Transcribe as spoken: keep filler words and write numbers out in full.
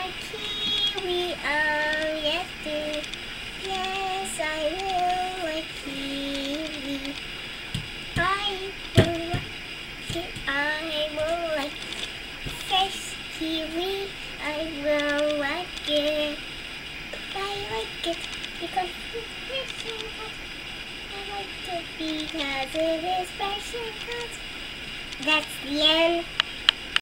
like kiwi. Oh, yes, do. Yes, I will like kiwi. I will like it. I will like fresh kiwi. I will like it. I like it because it's fresh and hot. I like it because it is fresh and hot. That's the end.